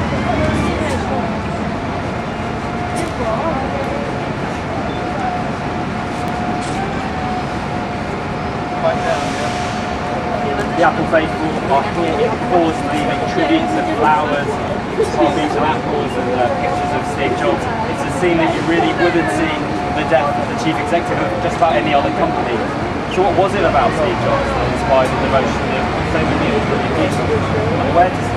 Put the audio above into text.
The Apple faithful are here paused leaving tributes of flowers, coffees and apples and pictures of Steve Jobs. It's a scene that you really wouldn't see the death of the chief executive of just about any other company. So what was it about Steve Jobs that inspired the devotion of so many people? And where does